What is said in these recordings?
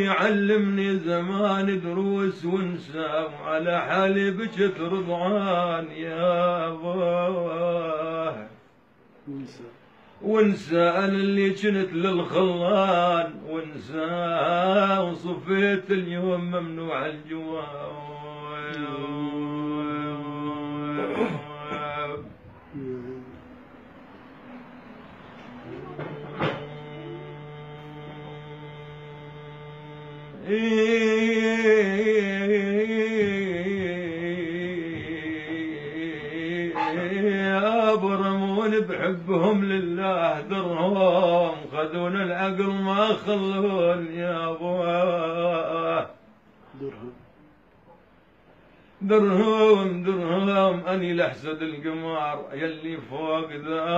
يعلمني زمان دروس ونسى على حالي بجت رضعان يا الله وانسى انا اللي كنت للخلان وانسى وصفيت اليوم ممنوع الجواب أبرمون بحبهم لله درهم خذون العقل ما خلون يا أبوه درهم أني لحسد القمار يلي فوق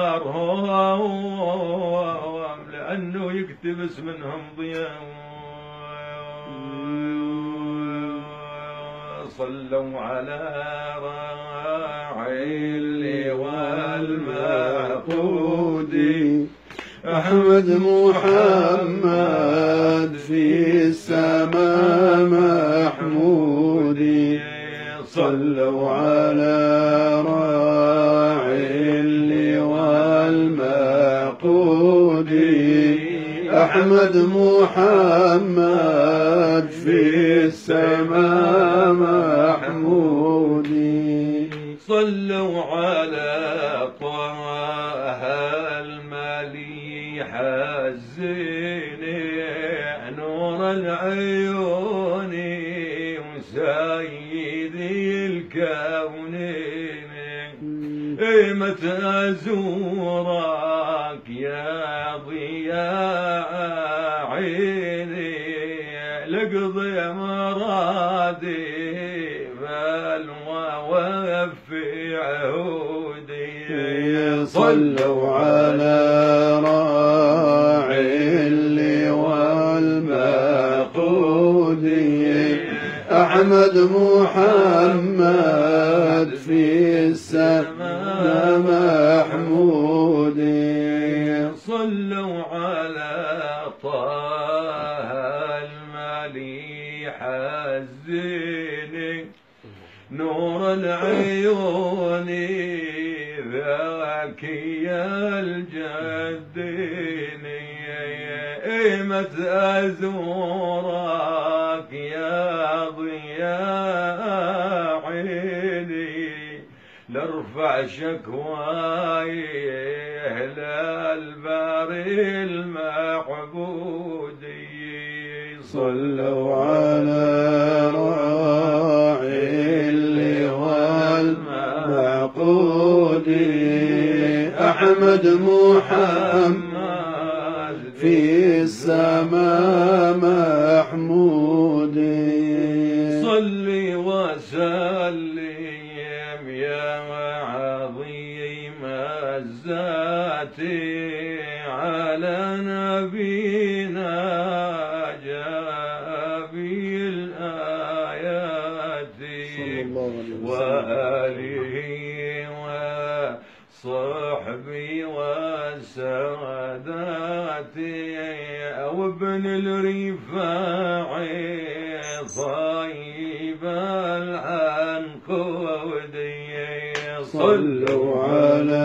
دارهم لأنه يكتبس منهم ضياء صلوا على راعي اللواء المعقود أحمد محمد في السماء محمود صلوا على راعي اللواء المعقود أحمد محمد في السماء محمود صلوا على طه المليح الزين نور العيون وسيدي الكونين متى أزورك يا ضياء عيني لقضي مرادي ووفي عهودي صلوا على راعي اللواء المعقود أحمد محمد في السماء محمود صلوا على طه المليح الزين نور العيون ذاكي الجدين متى أزورك يا ضياء عيني لارفع شكواي للباري المعبود صلوا على راعي اللواء المعقود أحمد محمد في السماء محمود صلي وسلم يا عظيم الذات على نبينا جابي الآيات وآله وصحبه وساداتي وابن الرفاع طيب العنقودي صلوا على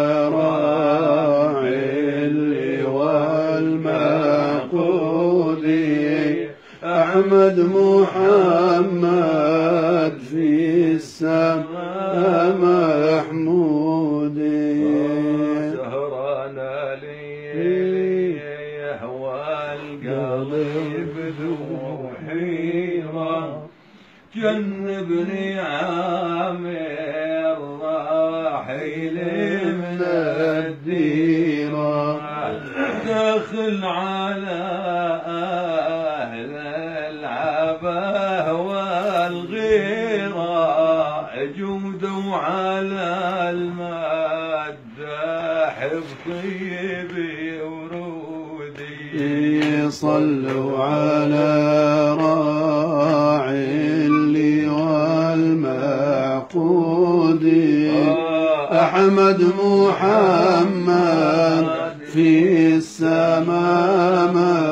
راعي اللواء المعقود أحمد محمد في السماء محمود سهرانا لي هوى القلب ذو حيرة جنبني عامر راحل من الديرة داخل على أهل العبا والغيرة جودوا على المداح بطيب ورودي صلوا على راعي اللواء المعقود أحمد محمد في السماء